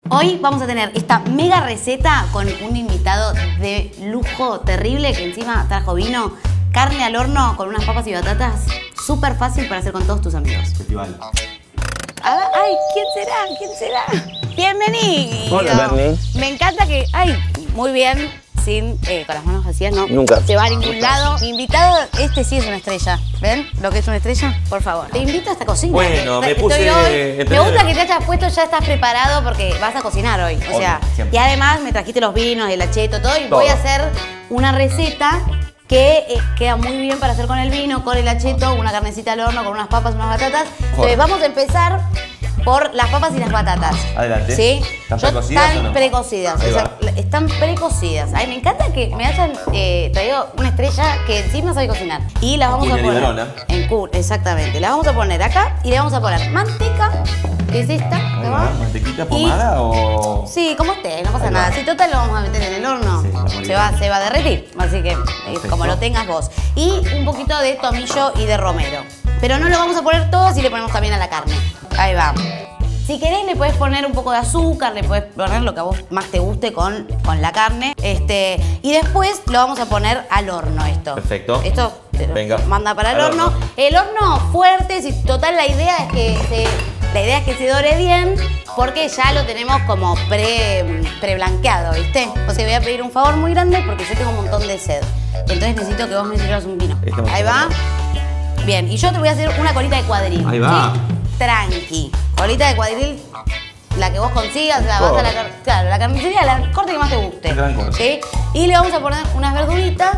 Hoy vamos a tener esta mega receta con un invitado de lujo terrible que encima trajo vino, carne al horno con unas papas y batatas. Súper fácil para hacer con todos tus amigos. Festival. Ay, ¿quién será? ¿Quién será? Bienvenido. Hola, Bernie. Me encanta que... Ay, muy bien. Sin, con las manos vacías, no. Nunca. Se va a ningún lado. Mi invitado, este sí es una estrella. ¿Ven lo que es una estrella? Por favor. Te invito a esta cocina. Bueno, me puse... Me gusta que te hayas puesto, ya estás preparado porque vas a cocinar hoy. O sea, siempre. y además me trajiste los vinos, el acheto, todo. Y Todo. voy a hacer una receta que queda muy bien para hacer con el vino, con el acheto, una carnecita al horno, con unas papas, unas batatas. Entonces vamos a empezar por las papas y las batatas. Adelante. ¿Sí? ¿Están precocidas o no? Precocidas. Ahí O sea, va. están precocidas. Ay, me encanta que me hayan traído una estrella que encima sabe cocinar. Y las vamos a Cuña poner liberona. exactamente. Las vamos a poner acá y le vamos a poner manteca, que es esta. Ahí ¿no? va. ¿Mantequita pomada o...? Sí, como esté, no pasa Ahí nada. va. Si total lo vamos a meter en el horno, Sí, se va a derretir. Así que Perfecto. como lo tengas vos. Y un poquito de tomillo y de romero. Pero no lo vamos a poner todo si le ponemos también a la carne. Ahí va. Si querés le podés poner un poco de azúcar, le podés poner lo que a vos más te guste con la carne. Y después lo vamos a poner al horno esto. Perfecto. Esto te lo Venga. manda para el Al horno. horno. El horno fuerte, si total la idea es que se dore bien porque ya lo tenemos como pre-blanqueado, ¿viste? O sea, voy a pedir un favor muy grande porque yo tengo un montón de sed. Entonces necesito que vos me sirvas un vino. Estamos Ahí va. haciendo. Bien, y yo te voy a hacer una colita de cuadril. Ahí va. ¿Sí? Tranqui. Colita de cuadril, la que vos consigas, la vas a la carnicería, la corte que más te guste. El gran corte. ¿Sí? Y le vamos a poner unas verduritas.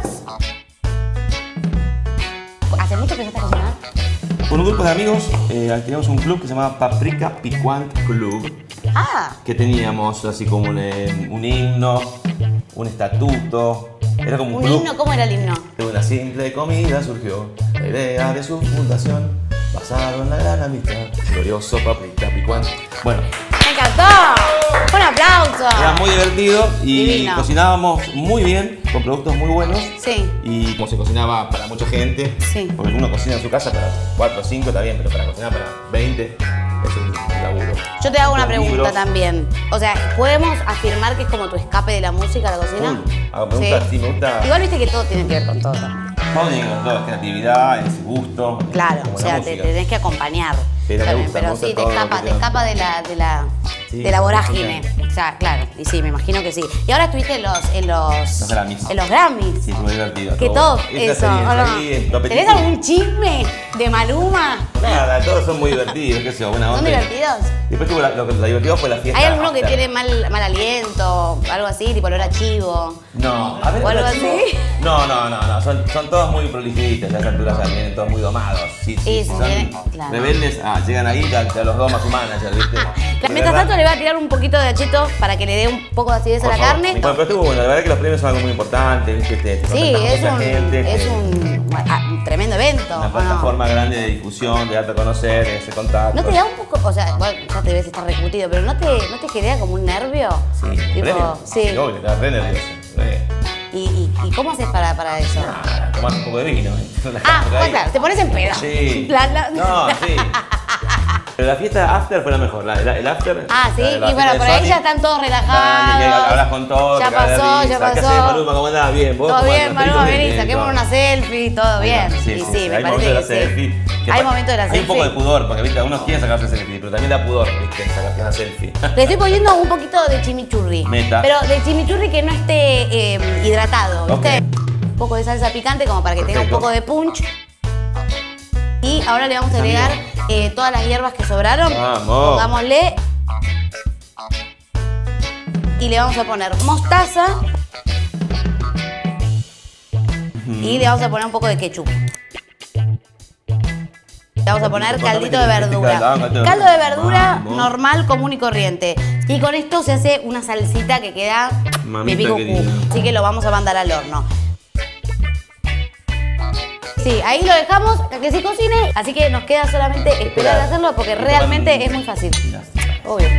¿Hace mucho que ya estás cocinando? Con un grupo de amigos activamos un club que se llama Paprika Piquant Club. Ah, Que teníamos así como un himno, un estatuto. Era como un un club. himno, ¿cómo era el himno? De una simple comida surgió la idea de su fundación, basado en la gran amistad, glorioso Paprika Piquant. Bueno, ¡Me encantó! ¡Un aplauso! era muy divertido y Divino. cocinábamos muy bien, con productos muy buenos. Sí. Y como se cocinaba para mucha gente, Sí. porque uno cocina en su casa para 4 o 5 está bien, pero para cocinar para 20 es un laburo. Yo te hago una Los pregunta libros. también. O sea, ¿podemos afirmar que es como tu escape de la música, la cocina? Me gusta, sí, me gusta. Igual viste que todo tiene que ver con todo también. Todo tiene que ver con todo, es creatividad, es gusto. Claro, como o la sea, te música. tenés que acompañar. Pero me También, gusta, pero me gusta sí, te todo lo escapa, que te tenga. escapa Sí, de la vorágine. genial. O sea, claro, y sí, me imagino que sí. Y ahora estuviste en los Grammys. En los Grammys. Sí, es muy divertido. ¿Qué todo? Esa Eso, ¿o experiencia no? ahí en Top ¿Tenés Petit. algún chisme de Maluma? Nada, todos son muy divertidos, qué sé yo, buena onda. ¿Son divertidos? Después tuvo lo divertido fue la fiesta. ¿Hay alguno que after. tiene mal aliento? Algo así, tipo olor a chivo. No, a ver, ¿O algo ¿los así? chicos? No, son todos muy prolijistas, a esas alturas ya vienen todos muy domados. Sí, Sí, si sí, son claro. rebeldes, llegan ahí, te los doma su manager, ¿viste? De Mientras verdad. tanto le voy a tirar un poquito de acheto para que le dé un poco de acidez a Por la favor. carne. Bueno, pero estuvo bueno, la verdad que los premios son algo muy importante, ¿viste? Te Sí, conectas es con mucha gente, un tremendo evento. una ¿o no? plataforma grande de difusión, de darte a conocer, de ese contacto. ¿No te da un poco, o sea, bueno, ya te ves estar recutido, pero ¿no te genera como un nervio? Sí, Tipo, premio. sí. Obvio, te das re nervioso. ¿Y cómo haces para eso? Nada, tomás un poco de vino. Ah, claro, te pones en pedo. Sí. No. No, sí. Pero la fiesta after fue la mejor, el after. Ah, sí, la de la y bueno, fiesta de pero ahí Sony. ya están todos Que relajados. hablas con todos. Ya te cagas de pasó, risa. ya ¿Qué haces, pasó. Maluma? ¿Cómo andás? Bien, ¿vos? Todo ¿Cómo bien, andás? Maluma, Bien, vení, bien, saquemos todo. una selfie, todo bien. Sí, Y sí, sí, me hay parece momentos de la que selfie. sí. Que Hay momentos de la Hay un poco de selfie. pudor, porque ¿viste? Algunos quieren sacarse selfie, pero también da pudor, ¿viste? Sacarte una selfie. Le estoy poniendo un poquito de chimichurri. Meta. Pero de chimichurri que no esté hidratado, ¿viste? Ok. Un poco de salsa picante como para que tenga un Perfecto. poco de punch. Y ahora le vamos a agregar todas las hierbas que sobraron. Vamos. Pongámosle. Y le vamos a poner mostaza. Y le vamos a poner un poco de ketchup. Le vamos a poner caldito de verdura. Caldo de verdura Vamos. normal, común y corriente. Y con esto se hace una salsita que queda Mamita pipicucú. querida. Así que lo vamos a mandar al horno. Sí, ahí lo dejamos a que se cocine. Así que nos queda solamente esperar a hacerlo porque realmente es muy fácil. Obvio.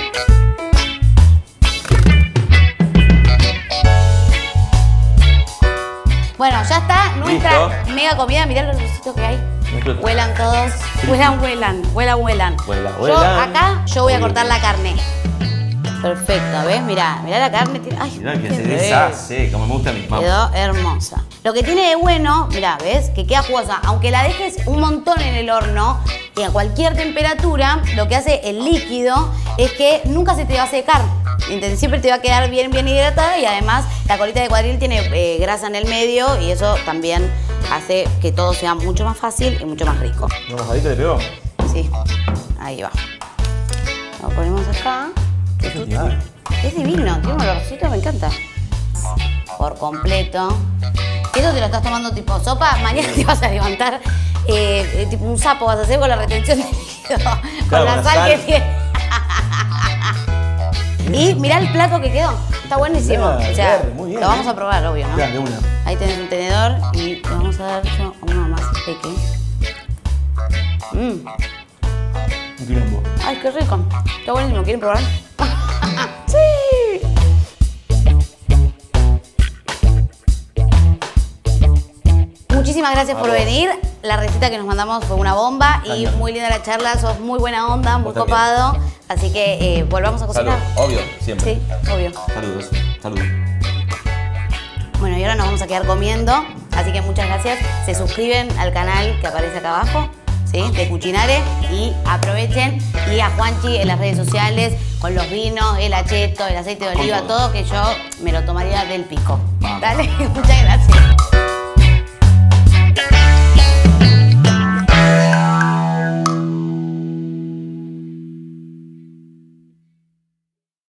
Bueno, ya está nuestra ¿Listo? mega comida. Mirá los lucitos que hay. Nuestro- Huelan todos. Huelan. Huela, Yo huelan. acá, yo voy a Obvio. cortar la carne. Perfecto, ¿ves? Mirá la carne. Ay, Mirá que qué se re- deshace, como me gusta a mí. Vamos. Quedó hermosa. Lo que tiene de bueno, mirá, ¿ves? Que queda jugosa. Aunque la dejes un montón en el horno y a cualquier temperatura, lo que hace el líquido es que nunca se te va a secar. ¿Entendés? Siempre te va a quedar bien hidratada y además la colita de cuadril tiene grasa en el medio y eso también hace que todo sea mucho más fácil y mucho más rico. ¿No mojadito le pegó? Sí, ahí va. Lo ponemos acá. Qué festival. Es divino, tiene un olorcito, me encanta. Por completo. Eso te lo estás tomando tipo sopa, mañana te vas a levantar tipo un sapo vas a hacer con la retención de líquido, con Claro, la con la sal sal. que tiene. Y mirá el plato que quedó, está buenísimo. Mirá, O sea, muy bien, lo vamos a probar, obvio, ¿no? Ya, de una. Ahí tenés un tenedor y le vamos a dar yo a uno más peque. Un quilombo. Ay, qué rico. Está buenísimo, ¿quieren probar? ¡Sí! Muchísimas gracias por venir. La receta que nos mandamos fue una bomba y Cañón. muy linda la charla. Sos muy buena onda, muy Vos también. copado. Así que volvamos a Salud, cocinar. obvio, siempre. Sí, obvio. Saludos, salud. Bueno, y ahora nos vamos a quedar comiendo. Así que muchas gracias. Se suscriben al canal que aparece acá abajo, ¿sí? De Cucinare. Y aprovechen. Y a Juanchi en las redes sociales con los vinos, el acheto, el aceite de Con oliva, todo. todo que yo me lo tomaría del pico. Vamos. Dale, muchas gracias.